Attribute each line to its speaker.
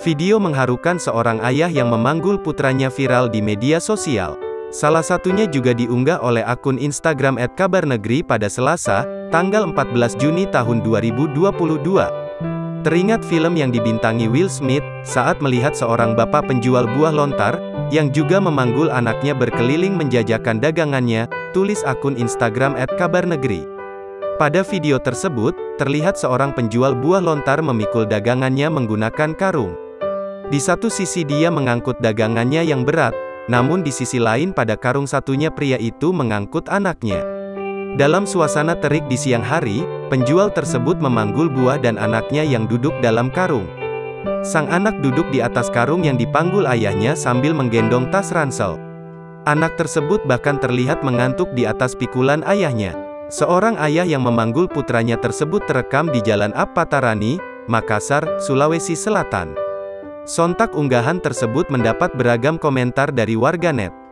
Speaker 1: Video mengharukan seorang ayah yang memanggul putranya viral di media sosial. Salah satunya juga diunggah oleh akun Instagram @kabarnegri pada Selasa, tanggal 14 Juni tahun 2022. Teringat film yang dibintangi Will Smith, saat melihat seorang bapak penjual buah lontar, yang juga memanggul anaknya berkeliling menjajakan dagangannya, tulis akun Instagram @kabarnegri. Pada video tersebut, terlihat seorang penjual buah lontar memikul dagangannya menggunakan karung. Di satu sisi dia mengangkut dagangannya yang berat, namun di sisi lain pada karung satunya pria itu mengangkut anaknya. Dalam suasana terik di siang hari, penjual tersebut memanggul buah dan anaknya yang duduk dalam karung. Sang anak duduk di atas karung yang dipanggul ayahnya sambil menggendong tas ransel. Anak tersebut bahkan terlihat mengantuk di atas pikulan ayahnya. Seorang ayah yang memanggul putranya tersebut terekam di Jalan Appatarani, Makassar, Sulawesi Selatan. Sontak unggahan tersebut mendapat beragam komentar dari warganet.